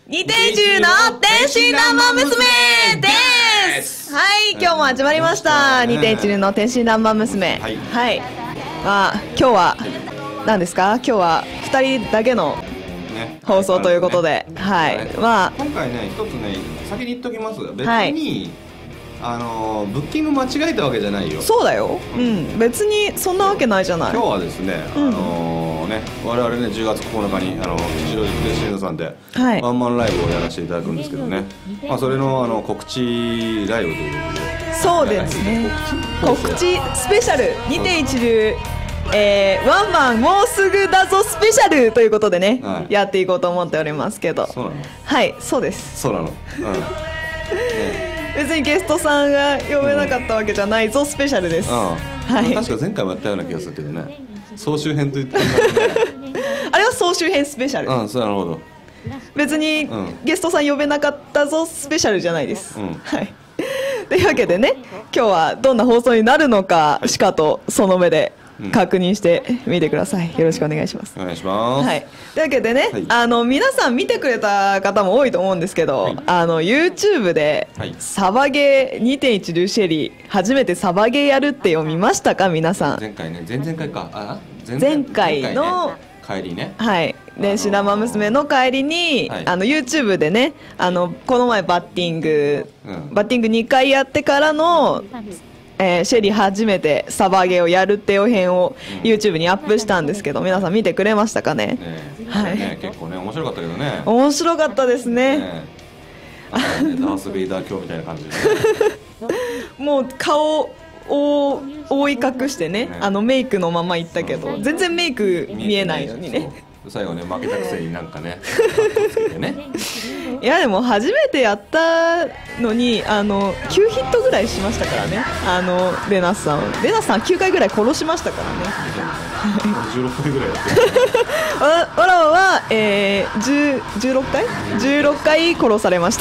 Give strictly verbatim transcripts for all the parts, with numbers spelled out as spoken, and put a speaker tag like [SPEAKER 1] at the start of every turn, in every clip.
[SPEAKER 1] 二天中の天真爛漫娘です。はい、今日も始まりました二天中の天真爛漫娘。はい、はい、まあ今日は何ですか？今日は二人だけの放送ということで、はい、まあ
[SPEAKER 2] 今回ね、一つね、先に言っときますが、別にあのブッキング間違えたわけじゃないよ。
[SPEAKER 1] そうだよ。うん、別にそんなわけないじゃない。
[SPEAKER 2] 今日はですね、あのね、我々ねじゅうがつここのかにあの吉祥寺プレシードさんでワンマンライブをやらせていただくんですけどね。まあそれのあの告知ライブということで。
[SPEAKER 1] そうですね。告知スペシャルにてん一流。えー、ワンマンもうすぐだぞスペシャルということでね、はい、やっていこうと思っておりますけど。
[SPEAKER 2] そうなの？
[SPEAKER 1] はい、そうです。
[SPEAKER 2] そうなの。うん。
[SPEAKER 1] ね、別にゲストさんが呼べなかったわけじゃないぞ、うん、スペシャルです。うん、はい。
[SPEAKER 2] 確か前回もやったような気がするけどね。総集編と言ってるね。
[SPEAKER 1] あれは総集編スペシャル。
[SPEAKER 2] うん、そうなるほど。
[SPEAKER 1] 別に、うん、ゲストさん呼べなかったぞスペシャルじゃないです。うん、はい。というわけでね、今日はどんな放送になるのかしかとその目で確認してみてください。よろしくお願いします。
[SPEAKER 2] お願いします。
[SPEAKER 1] はい。というわけでね、はい、あの皆さん見てくれた方も多いと思うんですけど、はい、あの YouTube で、はい、サバゲー にてんいち ルーシェリー初めてサバゲーやるって読みましたか皆さん？
[SPEAKER 2] 前回ね、前々回か、あ、
[SPEAKER 1] 前, 前回の、
[SPEAKER 2] ね、帰りね。
[SPEAKER 1] はい。で、シナマ娘の帰りに、はい、あの YouTube でね、あのこの前バッティング、うん、バッティングにかいやってからの。えー、シェリー初めてサバゲーをやるって予編を YouTube にアップしたんですけど、皆さん見てくれましたかね？
[SPEAKER 2] ね、はい、ね、結構ね面白かったけどね。
[SPEAKER 1] 面白かったですね。
[SPEAKER 2] ね、あとね、ダース・ベイダー卿みたいな感じで、ね、
[SPEAKER 1] もう顔を覆い隠してね、ね、あのメイクのまま行ったけど全然メイク見えないのにね。
[SPEAKER 2] 最後ね、負けたくせになんかねね
[SPEAKER 1] いやでも初めてやったのにあのきゅうヒットぐらいしましたからね。あのレナスさんレナスさんきゅうかいぐらい殺しましたからね。
[SPEAKER 2] じゅうろっかいぐらいやってる
[SPEAKER 1] わわらわは、えー、じゅうろっかいじゅうろっかい殺されました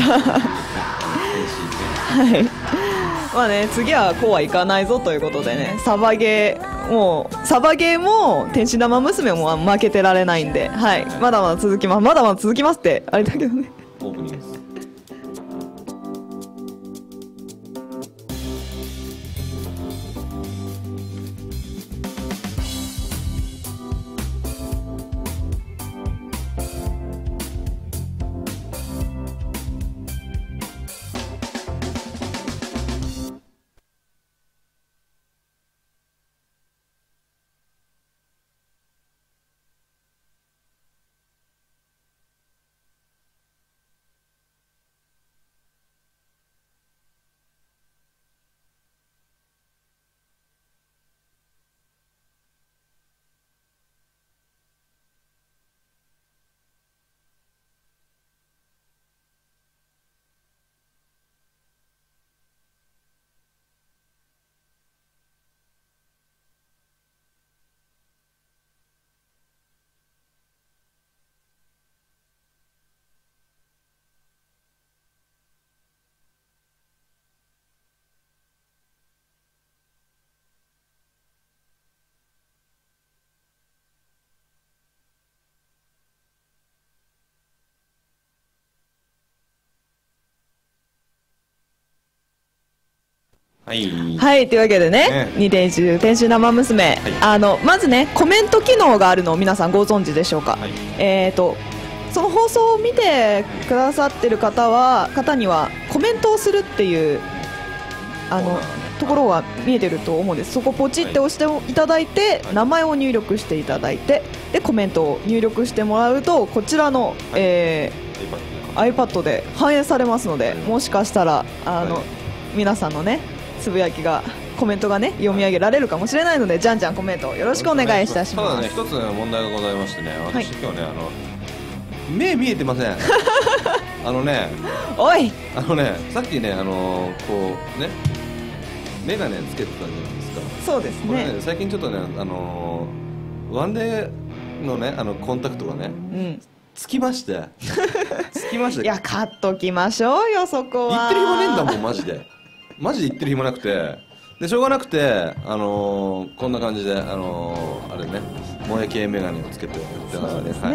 [SPEAKER 1] はい。まあね、次はこうはいかないぞということでね、サバゲーもうサバゲーも天真爛漫娘も負けてられないんで、はい、まだまだ続きますまだまだ続きますってあれだけどね。
[SPEAKER 2] オープニングです。はい、
[SPEAKER 1] はい、というわけでね、ねにてんいち天真爛漫娘、はい、あのまずねコメント機能があるのを皆さんご存知でしょうか？はい、えーとその放送を見てくださってる方は方にはコメントをするっていうあのところが見えてると思うんです。そこをポチって押していただいて、はい、名前を入力していただいてでコメントを入力してもらうとこちらの、はい、えー、iPad で反映されますので、はい、もしかしたらあの、はい、皆さんのねつぶやきがコメントがね読み上げられるかもしれないので、じゃんじゃんコメントよろしくお願いいたします。
[SPEAKER 2] ただね、一つ問題がございましてね、私、はい、今日ねあの目見えてませんあのね
[SPEAKER 1] おい
[SPEAKER 2] あのねさっきねあのこうね眼鏡つけてたじゃないですか。
[SPEAKER 1] そうですね。
[SPEAKER 2] これね最近ちょっとねあのワンデーのねあのコンタクトがね、うん、つきましてつきまして
[SPEAKER 1] いや買っときましょうよそこは。
[SPEAKER 2] 言ってる暇ねえんだもんマジでマジで言ってる暇なくて、でしょうがなくて、あのー、こんな感じで、あのー、あれね萌え系メガネをつけてやってます。
[SPEAKER 1] そうですね、はい、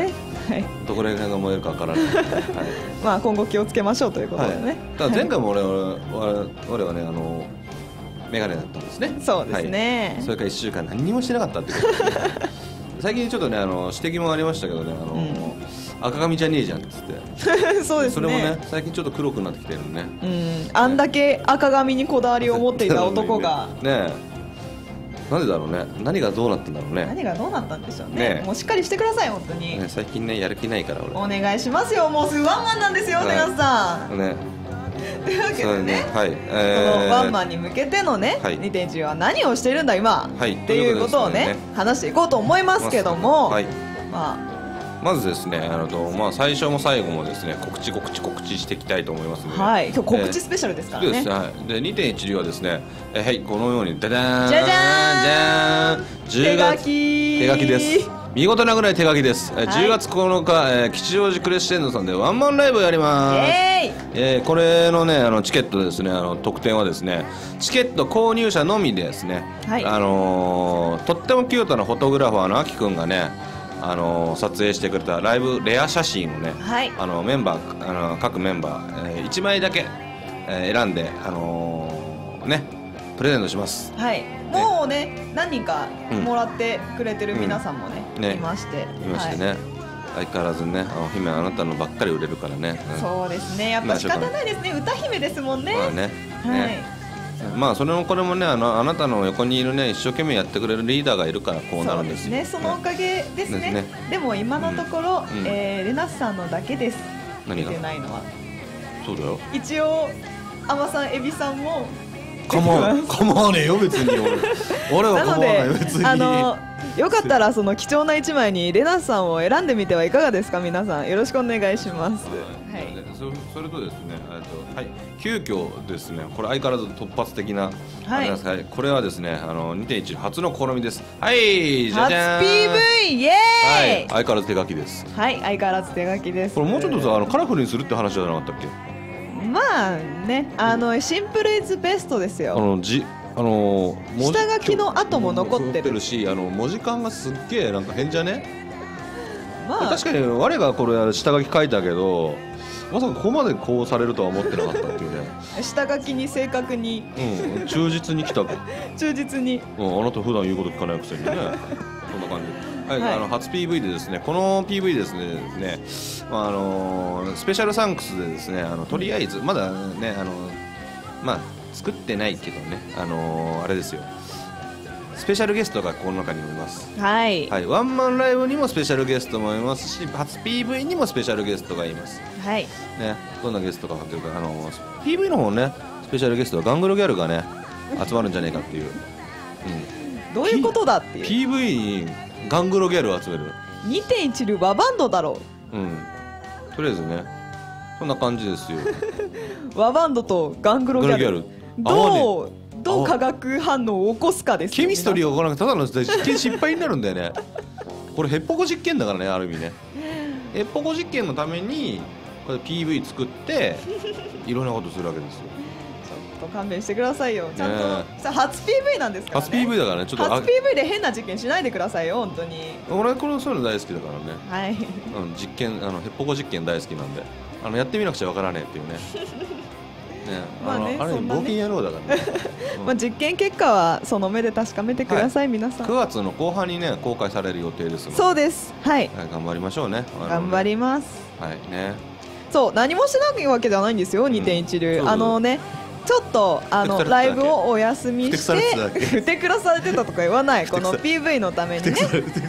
[SPEAKER 1] はい、
[SPEAKER 2] どこら辺が燃えるかわからない、はい、
[SPEAKER 1] まあ今後気をつけましょうということでね、はい、
[SPEAKER 2] ただ前回も俺、はい、俺はねあのメガネだったんですね。
[SPEAKER 1] そうですね、
[SPEAKER 2] はい、それからいっしゅうかん何にもしてなかったってことですね最近ちょっとねあの指摘もありましたけどねあの、うん、赤髪じゃねえじゃんっつって
[SPEAKER 1] そうですね、
[SPEAKER 2] それもね最近ちょっと黒くなってきてるね、
[SPEAKER 1] うん、あんだけ赤髪にこだわりを持っていた男が
[SPEAKER 2] ねえなんでだろうね。何がどうなったんだろうね。
[SPEAKER 1] 何がどうなったんでしょう ね, ねもうしっかりしてください本当に、
[SPEAKER 2] ね、最近ねやる気ないから
[SPEAKER 1] 俺お願いしますよ。もうすぐワンマンなんですよ、はい、皆さんね。というわけでね、ねはいえー、このワンマンに向けてのね、はい、にてんいち は何をしてるんだ今、はい、っていうことを ね, ね話していこうと思いますけども、はい、まあ
[SPEAKER 2] まずですねあの、まあ、最初も最後もですね告知告知告知していきたいと思いますので、
[SPEAKER 1] はい、今日告知スペシャルですからね、
[SPEAKER 2] えー、そうです、はい、で にてんいち 流はですね、えー、はいこのようにダダーン
[SPEAKER 1] じゃじゃーん
[SPEAKER 2] じゅうがつ手書きです見事なぐらい手書きです、はい、じゅうがつここのか、えー、吉祥寺クレッシェンドさんでワンマンライブをやります。イエーイ、えー、これのねあのチケットですねあの特典はですねチケット購入者のみでですね、はい、あのー、とってもキュートなフォトグラファーのあきくんがねあのー、撮影してくれたライブレア写真をね、はい、あのメンバーあの各メンバー、えー、いちまいだけ、えー、選んで、あのー、ねプレゼントします。
[SPEAKER 1] はい、もうね何人かもらってくれてる皆さんもね、うんねいまして
[SPEAKER 2] いましてね、はい、相変わらずねあの姫あなたのばっかり売れるからね、
[SPEAKER 1] うん、そうですねやっぱ仕方ないですね歌姫ですもんね。
[SPEAKER 2] まあね、はいねまあそれもこれもねあのあなたの横にいるね一生懸命やってくれるリーダーがいるからこうなるんですよ。
[SPEAKER 1] そうですねそのおかげですね。ですねでも今のところ、うんえー、レナスさんのだけです。
[SPEAKER 2] 何が
[SPEAKER 1] 見てないのは
[SPEAKER 2] そうだよ。
[SPEAKER 1] 一応アマさんエビさんも
[SPEAKER 2] 構わ構わねえよ別に俺は構わないよ別に。
[SPEAKER 1] あのよかったらその貴重ないちまいにレナスさんを選んでみてはいかがですか。皆さんよろしくお願いします。
[SPEAKER 2] はい、そ, それとですねと、はい、急遽ですねこれ相変わらず突発的な、はいはい、これはですねあの にてんいち 初の試みです。はいじゃじゃーん
[SPEAKER 1] 初 ピーブイ イエーイ、はい、
[SPEAKER 2] 相変わらず手書きです。
[SPEAKER 1] はい相変わらず手書きです。
[SPEAKER 2] これもうちょっとさあのカラフルにするって話じゃなかったっけ。
[SPEAKER 1] まあねあのシンプルイズベストですよ。
[SPEAKER 2] あのじあの
[SPEAKER 1] 下書きの跡も残ってる
[SPEAKER 2] しあの文字感がすっげえなんか変じゃね、まあ、確かに我がこれ下書き書いたけどまさかここまでこうされるとは思ってなかったっていうね
[SPEAKER 1] 下書きに正確に、
[SPEAKER 2] うん、忠実に来た
[SPEAKER 1] 忠実に、
[SPEAKER 2] うん、あなた普段言うこと聞かないくせにねそんな感じ、はいはい、あの初 ピーブイ でですねこの ピーブイ ですね、ねまああのー、スペシャルサンクスでですねあのとりあえずまだねあのまあ作ってないけどねあのー、あれですよスペシャルゲストがこの中にもいます。
[SPEAKER 1] はい、
[SPEAKER 2] はい、ワンマンライブにもスペシャルゲストもいますし初 ピーブイ にもスペシャルゲストがいます。
[SPEAKER 1] はい、
[SPEAKER 2] ね、どんなゲストかというかあの ピーブイ の方ねスペシャルゲストはガングロギャルがね集まるんじゃないかっていう、
[SPEAKER 1] うん、どういうことだっていう
[SPEAKER 2] ピーブイ にガングロギャルを集める
[SPEAKER 1] にてんいち 流和バンドだろ
[SPEAKER 2] う、うん、とりあえずねそんな感じですよ
[SPEAKER 1] 和バンドとガングロギャル、ギャルどうどう化学反応を起こすかですよ。
[SPEAKER 2] ケミストリーが起こらなくてただの実験失敗になるんだよねこれヘッポコ実験だからねある意味ねヘッポコ実験のためにこれ ピーブイ 作っていろんなことするわけですよ。
[SPEAKER 1] ちょっと勘弁してくださいよちゃんと、ね、さ初 ピーブイ なんですからね。
[SPEAKER 2] 初 ピーブイ だからねちょっと
[SPEAKER 1] 初 ピーブイ で変な実験しないでくださいよ本当に。
[SPEAKER 2] 俺これそういうの大好きだからね。
[SPEAKER 1] はい、うん、
[SPEAKER 2] 実験あのヘッポコ実験大好きなんであのやってみなくちゃわからねえっていうねね、あの、まあね、あれ冒険野郎だからね
[SPEAKER 1] まあ実験結果はその目で確かめてください、はい、皆さん。
[SPEAKER 2] くがつの後半にね公開される予定ですので。
[SPEAKER 1] そうです、はい、
[SPEAKER 2] はい、頑張りましょうね。
[SPEAKER 1] 頑張ります。
[SPEAKER 2] はいね。
[SPEAKER 1] そう何もしないわけじゃないんですよ、うん、にてんいち 流あのねちょっとあのライブをお休みしてふてくらされてたとか言わないこの ピーブイ のためにね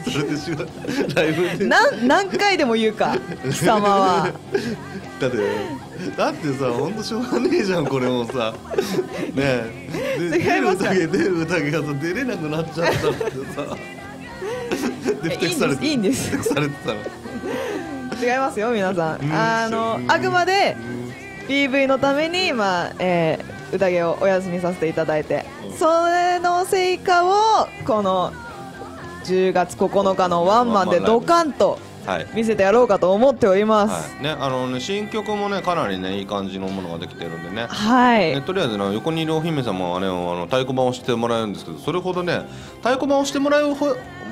[SPEAKER 1] 何, 何回でも言うか貴様は
[SPEAKER 2] だってだってさ本当しょうがねえじゃんこれもさねえ
[SPEAKER 1] 違いますか。
[SPEAKER 2] 出る宴がさ出れなくなっちゃったってさでふてくされて
[SPEAKER 1] いいんです
[SPEAKER 2] ふてくされてたの
[SPEAKER 1] 違いますよ皆さんあのあくまでピーブイ のために、まあえー、宴をお休みさせていただいて、うん、それの成果をこのじゅうがつここのかのワンマンでドカンと見せてやろうかと思っております、
[SPEAKER 2] はいねあのね、新曲もねかなりねいい感じのものができてるんでね、
[SPEAKER 1] はい
[SPEAKER 2] ね、とりあえず、ね、横にいるお姫様はねあの太鼓判をしてもらえるんですけどそれほどね太鼓判をしてもらう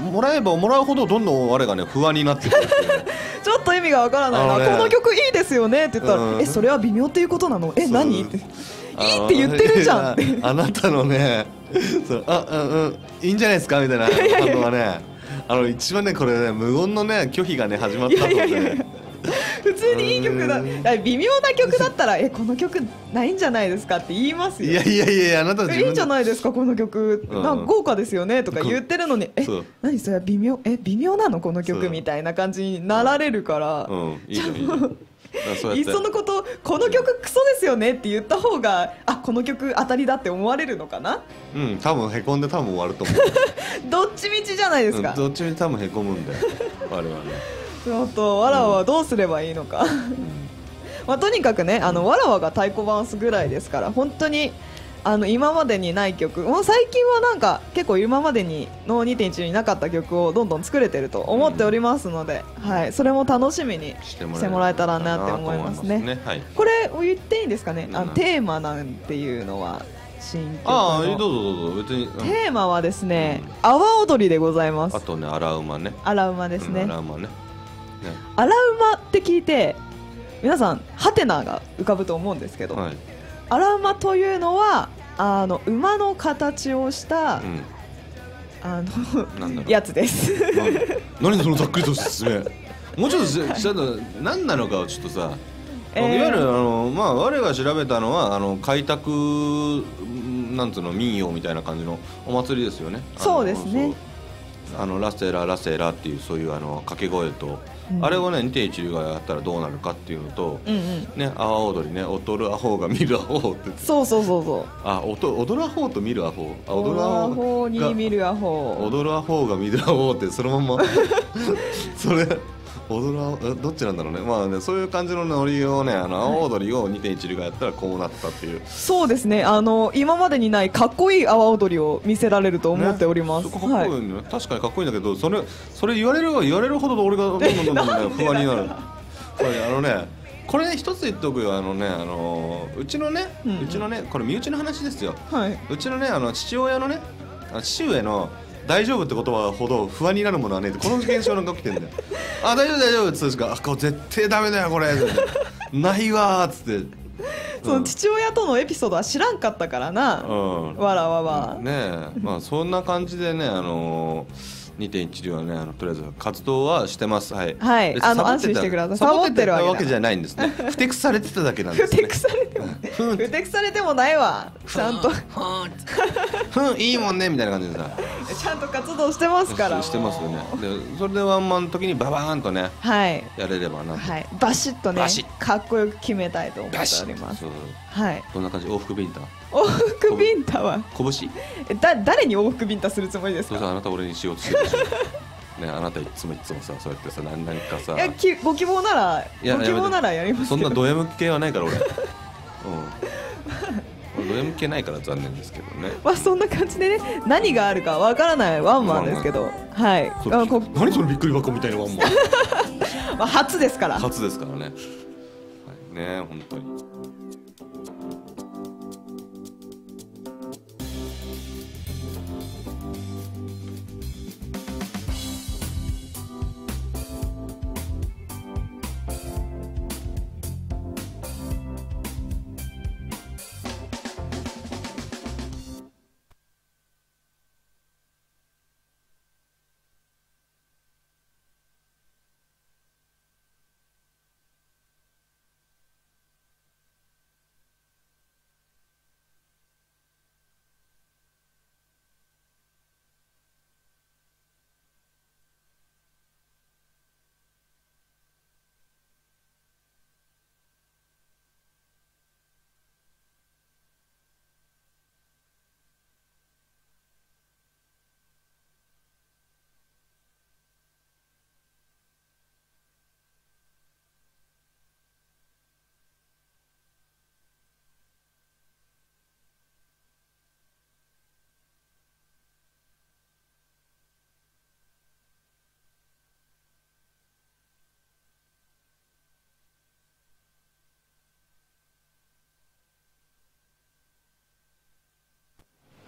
[SPEAKER 2] もらえばもらうほどどんどん我がね不安になってくるっていうね
[SPEAKER 1] ちょっと意味がわからないな、ね、この曲いいですよねって言ったら、うん、えそれは微妙っていうことなの、え何っていいって言ってるじゃんって
[SPEAKER 2] あなたのねそうあ、うんうん、いいんじゃないですかみたいな反応はねあの一番ねこれね無言のね拒否がね始まったので、ね、いやいやいや
[SPEAKER 1] 普通にいい曲だ、微妙な曲だったらえこの曲ないんじゃないですかって言いますよ。
[SPEAKER 2] いやいやいやあなた自分
[SPEAKER 1] いいんじゃないですかこの曲、うん、なんか豪華ですよねとか言ってるのにえ何それ微妙え微妙なのこの曲みたいな感じになられるから、うんうん、いいじゃんいいじゃんいっそのことこの曲クソですよねって言った方があこの曲当たりだって思われるのかな。
[SPEAKER 2] うん多分へこんで多分終わると思う
[SPEAKER 1] どっちみちじゃないですか、
[SPEAKER 2] うん、どっちみち多分へこむんで我々
[SPEAKER 1] ちょっとわらわはどうすればいいのか、うんまあ、とにかくねあのわらわが太鼓判すぐらいですから本当にあの今までにない曲もう最近はなんか結構今までにの にてんいち になかった曲をどんどん作れてると思っておりますので、うんはい、それも楽しみにしてもらえたらなって思いますね、ねはい、これ言っていいんですかね、あのテーマなんていうのは新曲の
[SPEAKER 2] ああどうぞどうぞ別に、うん、
[SPEAKER 1] テーマはですね、うん、阿波踊りでございます。
[SPEAKER 2] あとね荒馬ね
[SPEAKER 1] 荒馬ですね、
[SPEAKER 2] うん、荒馬ね
[SPEAKER 1] 荒馬って聞いて皆さんハテナが浮かぶと思うんですけど、はい、荒馬というのはあの馬の形をした、うん、あのやつです
[SPEAKER 2] 何そのざっくりとした説明もうちょっとちゃんと何なのかをちょっとさ、えー、いわゆるあの、まあ、我が調べたのはあの開拓なんつうの民謡みたいな感じのお祭りですよね。
[SPEAKER 1] そうですね。
[SPEAKER 2] あのラセララセラっていうそういうあの掛け声と、うん、あれをね にてんいち がやったらどうなるかっていうのと、うんうん、ね阿波踊りね踊るアホが見るアホって
[SPEAKER 1] そうそうそうそう
[SPEAKER 2] あ踊るアホと見るアホ
[SPEAKER 1] あ踊るアホに見るアホ
[SPEAKER 2] 踊るアホが見るアホってそのままそれ踊るどっちなんだろうね、まあね、そういう感じのノリをねあの阿波踊りを にてんいち がやったらこうなったっていう、はい、
[SPEAKER 1] そうですねあの今までにないかっこいい阿波踊りを見せられると思っております、ね、
[SPEAKER 2] かっこいいね、はい、確かにかっこいいんだけどそれ、それ言われる言われるほど俺がどんどんどんどん、ね、不安になるこれあのねこれね一つ言っておくよあのねあのうちのね、うんうん、うちのねこれ身内の話ですよ、はい、うちのねあの父親のね父上の大丈夫って言葉ほど不安になるものはねこの現象が起きてるんだよあ大丈夫大丈夫っつってかあこれ絶対ダメだよこれないわーっつって、うん、
[SPEAKER 1] その父親とのエピソードは知らんかったからな、うん、わらわは
[SPEAKER 2] ねえまあそんな感じでねあのーにてんいち ではねあのとりあえず活動はしてますはい、
[SPEAKER 1] はい、あの安心してください
[SPEAKER 2] サボってるわけじゃないんですねふてくされてただけなんですね
[SPEAKER 1] ふてくされてもふてくされてもないわちゃんと
[SPEAKER 2] ふんいいもんねみたいな感じでさ
[SPEAKER 1] ちゃんと活動してますから
[SPEAKER 2] してますよねでそれでワンマンの時にババーンとね、はい、やれればなと、はい、
[SPEAKER 1] バシッとねかっこよく決めたいと思っておりますはい、
[SPEAKER 2] どんな感じ往復ビンタ
[SPEAKER 1] 往復ビンタは
[SPEAKER 2] 拳
[SPEAKER 1] だ誰に往復ビンタするつもりですか。
[SPEAKER 2] そうあなた俺にしようとしてるでしょねあなたいつもいつもさそうやってさ何何かさ
[SPEAKER 1] いやきご希望ならご希望ならやります
[SPEAKER 2] けどそんなド M 系はないから俺うんド M 系ないから残念ですけどね
[SPEAKER 1] まあそんな感じでね何があるかわからないワンマンですけどはいあ
[SPEAKER 2] こ何そのびっくり箱みたいなワンマン
[SPEAKER 1] まあ初ですから
[SPEAKER 2] 初ですからね、はい、ね本当に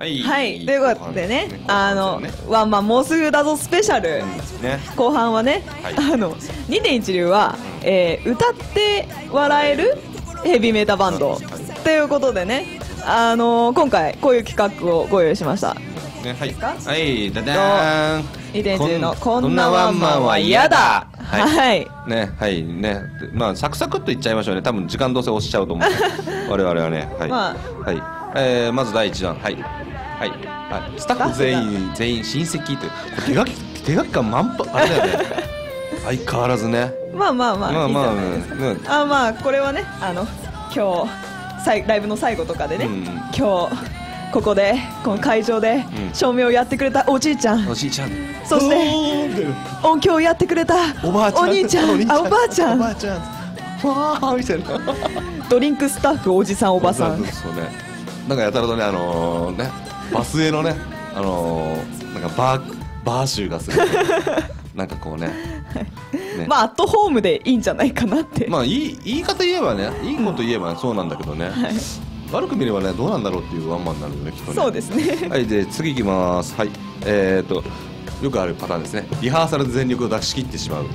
[SPEAKER 2] はい、
[SPEAKER 1] はい、ということでね、あのワンマンもうすぐだぞスペシャル、ね、後半はね、はい、あの にてんいち 流は、うん、えー、歌って笑えるヘビーメタバンド、はい、ということでね、あのー、今回こういう企画をご用意しました。
[SPEAKER 2] ね、はい、はい、ダダーン
[SPEAKER 1] にてんいち 流のこんなワンマンは嫌だ。はい、はい、
[SPEAKER 2] ね、はいね、まあサクサクっといっちゃいましょうね。多分時間どうせ押しちゃうと思う我々はね、はい、まあ、はい、えー、まずだいいちだん、はい、はい、はい、スタッフ全員全員親戚という手書き手書き感満帆、あれだよね相変わらずね。
[SPEAKER 1] まあまあまあまあまあ、ね、あ、まあこれはね、あの今日ライブの最後とかでね、うん、今日ここでこの会場で照明をやってくれたおじいちゃん、
[SPEAKER 2] おじいちゃん、
[SPEAKER 1] そして音響をやってくれた
[SPEAKER 2] おばあちゃん、
[SPEAKER 1] お兄ちゃん、あ、おばあちゃん、
[SPEAKER 2] おばあちゃん、わーみたいな
[SPEAKER 1] ドリンクスタッフおじさんおばさん、
[SPEAKER 2] そうね、なんかやたらとね、あのー、ね、バスへのね、あのー、なんかバーバー臭がするなんかこうね、
[SPEAKER 1] ね、まあアットホームでいいんじゃないかなって、
[SPEAKER 2] まあいい言い方言えばね、いいこと言えばそうなんだけどね、はい、悪く見ればね、どうなんだろうっていうワンマンになるよね、きっとね。
[SPEAKER 1] そうですね。
[SPEAKER 2] はい、で次いきます。はい、えーとよくあるパターンですね。リハーサルで全力を出し切ってしまう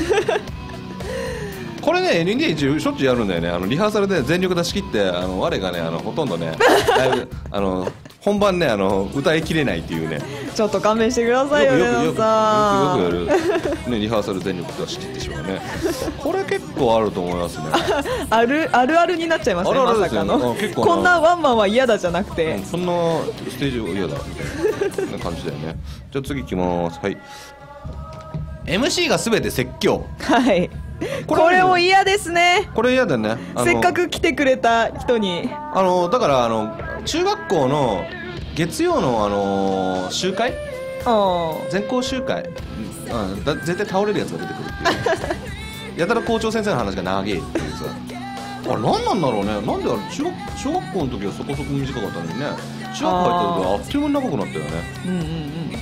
[SPEAKER 2] これね、エヌディーエイチ しょっちゅうやるんだよね。あのリハーサルで全力出し切って、あの我がね、あのほとんどねだいぶあの本番ね、あの歌いきれないっていうね。
[SPEAKER 1] ちょっと勘弁してくださいよ、
[SPEAKER 2] よくよくよくよくやる、
[SPEAKER 1] ね、
[SPEAKER 2] リハーサル全力出し切ってしまうね。これ結構あると思いますね。
[SPEAKER 1] あるあるあるになっちゃいますね、
[SPEAKER 2] あるある
[SPEAKER 1] まさかの。
[SPEAKER 2] 結構
[SPEAKER 1] こんなワンマンは嫌だじゃなくて、
[SPEAKER 2] うん、そんなステージ嫌だみたいな感じだよね。じゃあ次いきます。はい、エムシー がすべて説教。
[SPEAKER 1] はい、これ、これも嫌ですね。
[SPEAKER 2] これ嫌だね。
[SPEAKER 1] せっかく来てくれた人に、
[SPEAKER 2] あのだからあの中学校の月曜のあの集会、全校集会、うん、だ絶対倒れるやつが出てくるっていうやたら校長先生の話が長いっていうさ、あれ何なんだろうね。なんであれ中学小学校の時はそこそこ短かったのにね、中学校入ってるとあっという間に長くなったよね。うんうんうん。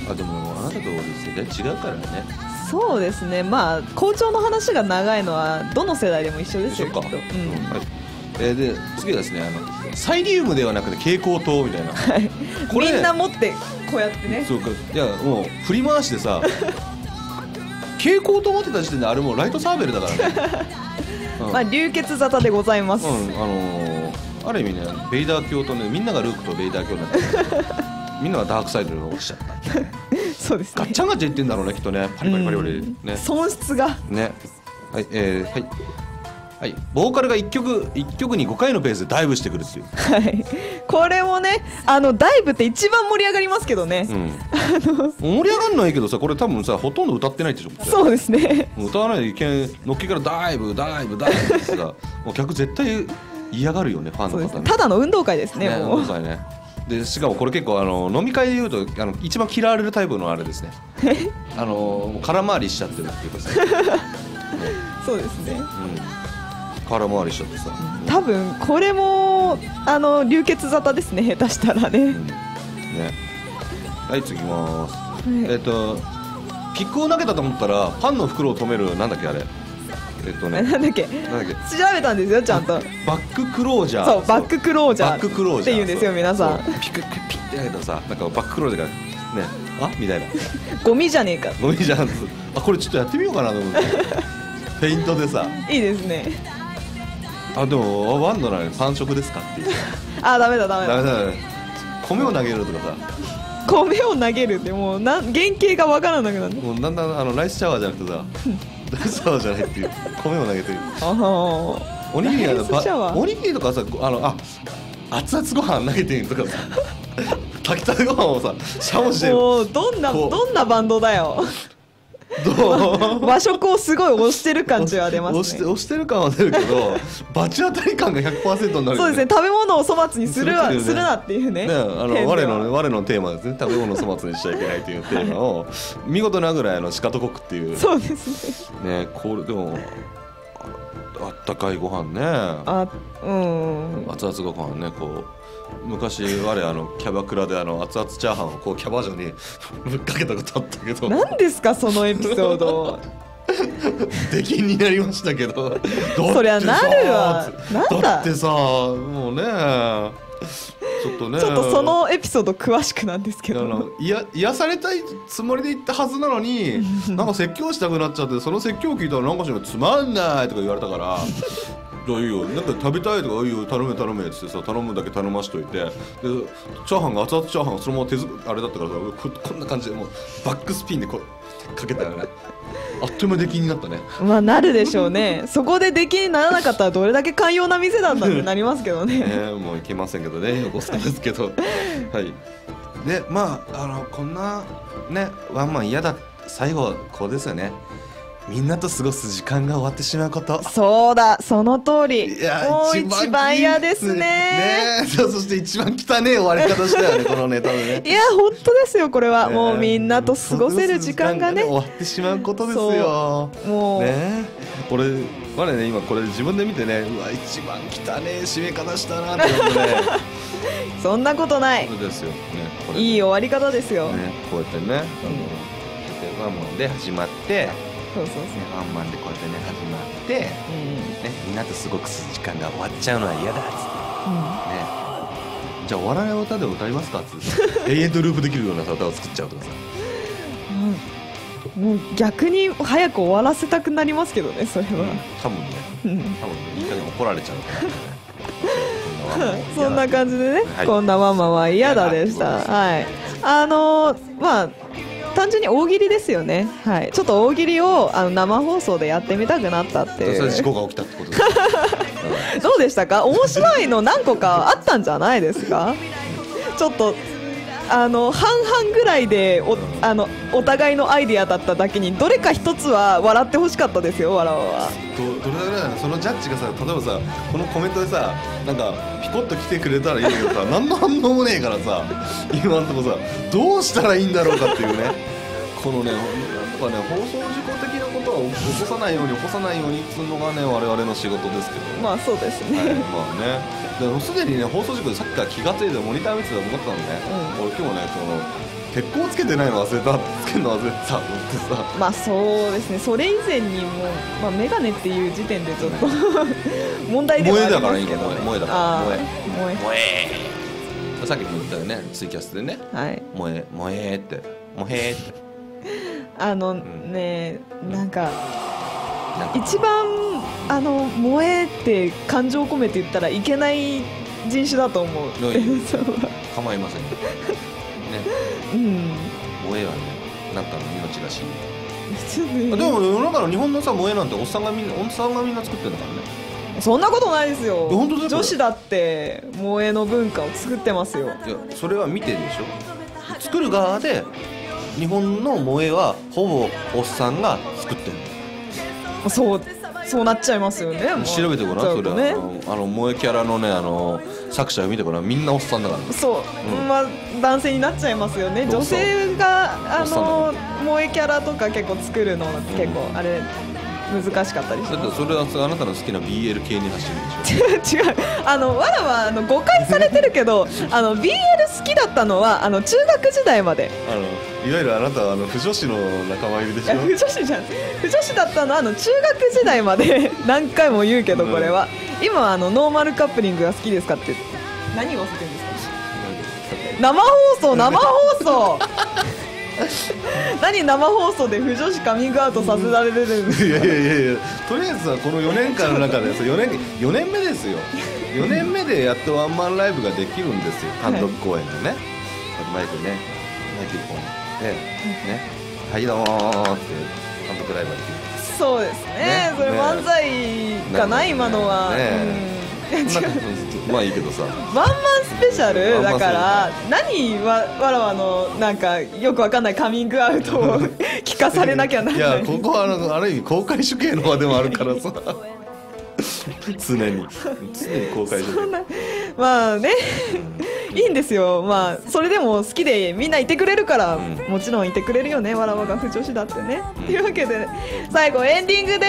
[SPEAKER 2] あ、でもあなたと俺世代違うからね。
[SPEAKER 1] そうですね。まあ校長の話が長いのはどの世代でも一緒ですよ、きっと。うん、はい、
[SPEAKER 2] えー、で次はですね、あのサイリウムではなくて蛍光灯みたいな、はい、
[SPEAKER 1] これ、ね、みんな持ってこうやってね。
[SPEAKER 2] そうか、いやもう振り回してさ蛍光灯持ってた時点であれもうライトサーベルだからね、
[SPEAKER 1] うん、まあ流血沙汰でございます、
[SPEAKER 2] うん、あのー、ある意味ね、ベイダー教とね、みんながルークとベイダー教になってみんながダークサイドに落ちちゃった
[SPEAKER 1] そうですね、
[SPEAKER 2] ガッチャンガッチャン言ってんだろうね、きっとね、パリパリパリパリ、ね、
[SPEAKER 1] 損失が
[SPEAKER 2] ね。はい、えー、はいはい、ボーカルがいっきょくいっきょくにごかいのペースでダイブしてくるっていう、
[SPEAKER 1] はい、これもね、あのダイブって一番盛り上がりますけどね、うん、
[SPEAKER 2] あの盛り上がんないけどさ、これ多分さ、ほとんど歌ってないでしょ。
[SPEAKER 1] そうですね、
[SPEAKER 2] 歌わないでいけん、のっけからダイブダイブダイブってさもう客絶対嫌がるよね、ファンの方ね。
[SPEAKER 1] ただの運動会ですね、
[SPEAKER 2] ね、
[SPEAKER 1] もう
[SPEAKER 2] 運動会ね。でしかもこれ結構あの飲み会でいうとあの一番嫌われるタイプのあれですねあの空回りしちゃってるっていうかさ、ね、
[SPEAKER 1] そうですね、うん、
[SPEAKER 2] 空回りしちゃってさ、
[SPEAKER 1] 多分これもあの流血沙汰ですね、下手したらね、うん、ね。
[SPEAKER 2] はい、次いきます、はい、えっとキックを投げたと思ったらパンの袋を止める、なんだっけあれ、えっとね、
[SPEAKER 1] なんだっけ、なんだっけ、調べたんですよ、ちゃんと。
[SPEAKER 2] バッククロージャー。
[SPEAKER 1] そう、バッククロージャーって言うんですよ、皆さん。
[SPEAKER 2] ピクピピって投げたらさ、なんかバッククロージャーがね、あみたいな。
[SPEAKER 1] ゴミじゃねえか。
[SPEAKER 2] ゴミじゃん。あ、これちょっとやってみようかなと思って。ペイントでさ。
[SPEAKER 1] いいですね。
[SPEAKER 2] あ、でもワンドなのにパン食ですかっていう。
[SPEAKER 1] あ、ダメだダメだ。
[SPEAKER 2] ダメだダメだ。米を投げるとかさ。
[SPEAKER 1] 米を投げるってもうな原型がわからなくなる。
[SPEAKER 2] もうだんだんあのライスシャワーじゃなくてさ。ライスシャワーじゃないっていう、米を投げてる。おにぎりおにぎりとかさ、あのあ熱々ご飯投げてるとかさ、炊きたてご飯をさシャモしてる。
[SPEAKER 1] もうどんなどんなバンドだよ。どう和食をすごい推してる感じは出ますね。
[SPEAKER 2] 推して推してる感は出るけど罰当たり感が ひゃくパーセント になる、ね、
[SPEAKER 1] そうですね、食べ物を粗末にするは、ね、するなっていうね、
[SPEAKER 2] ね、あの我の我のテーマですね、食べ物を粗末にしちゃいけないというテーマを見事なぐらいのシカトコクっていう。
[SPEAKER 1] そうです
[SPEAKER 2] ね。ね、これでも あ, あったかいご飯ね、
[SPEAKER 1] あ、うん、
[SPEAKER 2] 熱々ご飯ね、こう昔我あのキャバクラであの熱々チャーハンをこうキャバ嬢にぶっかけたことあったけど、
[SPEAKER 1] 何ですかそのエピソード。
[SPEAKER 2] 出禁になりましたけど、
[SPEAKER 1] そりゃなるわ。なんだ
[SPEAKER 2] だってさ、もうね、 ちょっとね
[SPEAKER 1] ちょっとそのエピソード詳しくなんですけど、
[SPEAKER 2] いや癒されたいつもりで行ったはずなのになんか説教したくなっちゃって、その説教を聞いたらなんかしらつまんないとか言われたからいやいいよ、なんか食べたいとかいいよ頼め頼めってさ、頼むだけ頼ましといて、でチャーハンが熱々チャーハンがそのまま手作りあれだったからさ、こ, こんな感じでもうバックスピンでこうかけたよね。あっという間出来になったね。ま
[SPEAKER 1] あなるでしょうね。そこで出来にならなかったらどれだけ寛容な店なんだってなりますけどね。
[SPEAKER 2] ねもういけませんけどね、横須賀ですけど。はい。でまああのこんなねワンマン嫌だ、最後こうですよね。みんなと過ごす時間が終わってしまうこと。そうだ、その通り。いやもう一番嫌ですね。ねそして一番汚ねえ終わり方したよねこのネタでね。いや本当ですよこれは、ね、もうみんなと過ごせる時間がね終わってしまうことですよ。もうねこれまだね今これ自分で見てね、うわ一番汚ねえ締め方したなって思ってね。そんなことない。そうですよね。これいい終わり方ですよ。ねこうやってね、うん、ワンマンで始まって。そうそうそう、ワンマンでこうやってね始まって、うんね、みんなとすごく時間が終わっちゃうのは嫌だっつって、うんね、じゃあ終わらない歌で歌いますかっつって永遠とループできるような歌を作っちゃうとかさ、うん、もう逆に早く終わらせたくなりますけどねそれは、うん、多分ね、うん、多分ねいい加減怒られちゃうからね。そんな感じでね、はい、こんなワンマンは嫌だでした。はい、あのー、まあ単純に大喜利ですよね。はい、ちょっと大喜利をあの生放送でやってみたくなったっていう。それ事故が起きたってことですか。どうでしたか？面白いの何個かあったんじゃないですか？ちょっとあの半々ぐらいで お, あのお互いのアイディアだっただけにどれか一つは笑ってほしかったですよ。笑うは ど, どれだけだよ。そのジャッジがさ、例えばさこのコメントでさなんかピコッと来てくれたらいいんだけどさ何の反応もねえからさ今のとこさどうしたらいいんだろうかっていうねこのねなんかね放送事故的なことは起こさないように起こさないようにっつうのがね我々の仕事ですけど、ね、まあそうですね、はい、まあねでもすでにね放送事故でさっきから気がついてモニター見てたと思ったのね、うん、俺今日ねこの鉄鋼つけてないの忘れたつけるの忘れてたってさまあそうですねそれ以前にも、まあ、メガネっていう時点でちょっと問題ではありますけど、ね、萌えだから萌え萌え萌えさっきも言ったよねツイキャスでね、はい、萌え萌えって萌えってあの、うん、ねなんか一番あの萌えって感情を込めて言ったらいけない人種だと思う。構いませんね。うん。萌えはね、なんかの命が死ぬ。でも世の中の日本のさ萌えなんておっさんがみんなおっさんがみんな作ってるんだからね。そんなことないですよ。本当だよ。女子だって萌えの文化を作ってますよ。いやそれは見てでしょ。作る側で日本の萌えはほぼおっさんが作ってる。そう。そうなっちゃいますよね。調べてごらんそれは、ね、あの萌えキャラのねあの作者を見てごらんみんなおっさんだから、ね、そう、うん、まあ男性になっちゃいますよね。女性があの萌えキャラとか結構作るの結構あれ難しかったりします。だってそれはあなたの好きな ビーエル 系に走るんでしょ。違うあのわらはあの誤解されてるけどあの ビーエル 好きだったのはあの中学時代まであのいわゆるあなたはあの不女子の仲間入りでしょ。不女子じゃん不女子だったのはあの中学時代まで何回も言うけどこれは、うん、今はあのノーマルカップリングが好きですかって何を忘れてるんですか。生放送生放送何生放送で不女子カミングアウトさせられるんですか。いやいやいやいやとりあえずはこのよねんかんの中でよねん、よねんめですよよねんめでやっとワンマンライブができるんですよ単独公演でね、はい、マイクねマイクこうでねはいどうもーって単独ライブができるんです。そうですね、ねそれ漫才かな、ね、今のは、ねうん、まあいいけどさワンマンスペシャルだから何わわらわのなんかよくわかんないカミングアウトを聞かされなきゃならない。いやここはあのある意味公開処刑の場でもあるからさ常に常に公開処刑まあねいいんですよ。まあそれでも好きでみんないてくれるから、うん、もちろんいてくれるよねわらわが不女子だってね、うん、というわけで最後エンディングです。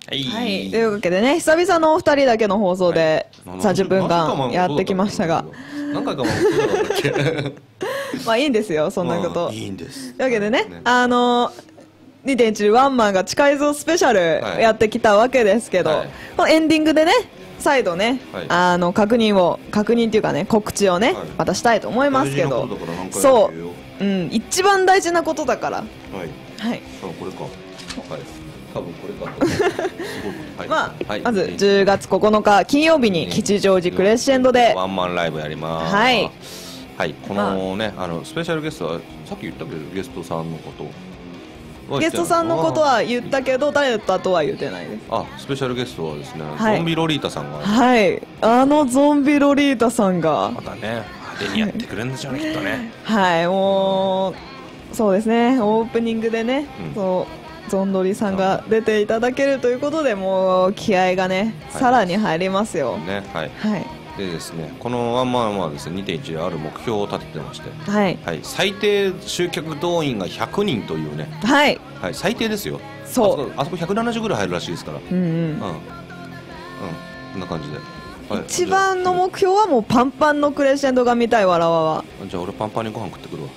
[SPEAKER 2] はい、
[SPEAKER 1] はい、というわけでね、久々のお二人だけの放送でさんじゅっぷんかんやってきましたが、
[SPEAKER 2] 何回かもそうだったっけ
[SPEAKER 1] まあいいんですよ、そんなこと。
[SPEAKER 2] いいんです。
[SPEAKER 1] というわけでね、あのにてんいち ワンマンが地下映像スペシャルやってきたわけですけど、はい、このエンディングでね、再度ね、はい、あの確認を確認っていうかね、告知をね、はい、またしたいと思いますけど、そう、うん、一番大事なことだから、はい、はい、
[SPEAKER 2] これか、はい、多分これかはい、
[SPEAKER 1] まあ、はい、まずじゅうがつここのか金曜日に吉祥寺クレッシェンドで
[SPEAKER 2] ワンマンライブやります。
[SPEAKER 1] はい、
[SPEAKER 2] はい、このね、あのスペシャルゲストはさっき言ったけどゲストさんのこと
[SPEAKER 1] ゲストさんのことは言ったけど誰だとは言ってないです。
[SPEAKER 2] あ、スペシャルゲストはですね、はい、ゾンビロリータさんが、
[SPEAKER 1] はい、あのゾンビロリータさんが
[SPEAKER 2] またね派手にやってくれるんでしょうね、はい、きっとね。
[SPEAKER 1] はい、もうそうですね、オープニングでね、うん、そうゾンドリさんが出ていただけるということで、もう気合がね、はい、さらに入りますよ。
[SPEAKER 2] ね、はい。
[SPEAKER 1] はい。
[SPEAKER 2] でですね、このワンマンはですね、にてんいち である目標を立ててまして、
[SPEAKER 1] はい、
[SPEAKER 2] はい、最低集客動員がひゃくにんというね、
[SPEAKER 1] はい、
[SPEAKER 2] はい、最低ですよ。
[SPEAKER 1] そう、
[SPEAKER 2] あそこ、あそこひゃくななじゅうぐらい入るらしいですから、
[SPEAKER 1] うんうん、うん、
[SPEAKER 2] うん、こんな感じで、
[SPEAKER 1] はい、一番の目標はもうパンパンのクレッシェンドが見たいわらわは。
[SPEAKER 2] じゃあ俺パンパンにご飯食ってくるわ。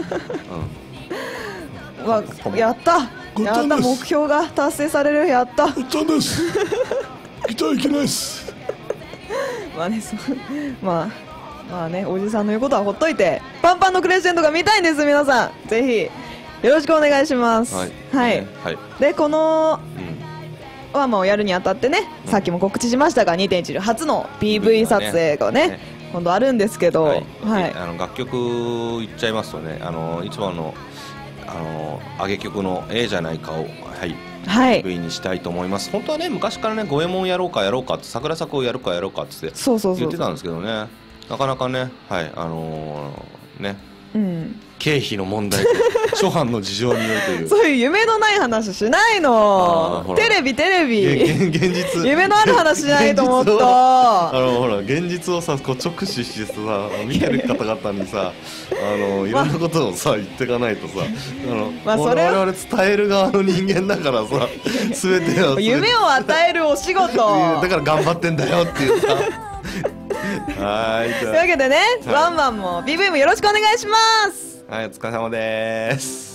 [SPEAKER 1] うん、わ、やった、やった、目標が達成される、やった。
[SPEAKER 2] やったんです。来たいけないです。
[SPEAKER 1] まあね、そまあまあね、おじさんの言うことはほっといて、パンパンのクレッシェンドが見たいんです。皆さんぜひよろしくお願いします。はい、はい、はい、でこの、うん、ワンマンをやるにあたってね、うん、さっきも告知しましたが にてんいち 初の ピーブイ 撮影がね、ね、今度あるんですけど、はい、はい、
[SPEAKER 2] あの楽曲言っちゃいますとね、あのいつものあの上げ曲の A じゃないかを、はい、はい、ピーブイ にしたいと思います。本当はね、昔からね、五右衛門やろうかやろうかって、桜咲をやるかやろうかって言ってたんですけどね、なかなかね、はい、あのー、ね、うん、経費の問題と諸般の事情によるという
[SPEAKER 1] そういう夢のない話しないの。テレビテレビ
[SPEAKER 2] 現実
[SPEAKER 1] 夢のある話しないと思った
[SPEAKER 2] あのほら現実をさこう直視してさ見てる方々にさあのいろんなことをさ言っていかないとさ、あの、まあ、それ我々伝える側の人間だからさ全ては
[SPEAKER 1] 夢を与えるお仕事
[SPEAKER 2] だから頑張ってんだよっていうさはい、
[SPEAKER 1] というわけでね、はい、ワンマンも ピーブイ もよろしくお願いします。
[SPEAKER 2] はい、お疲れ様です。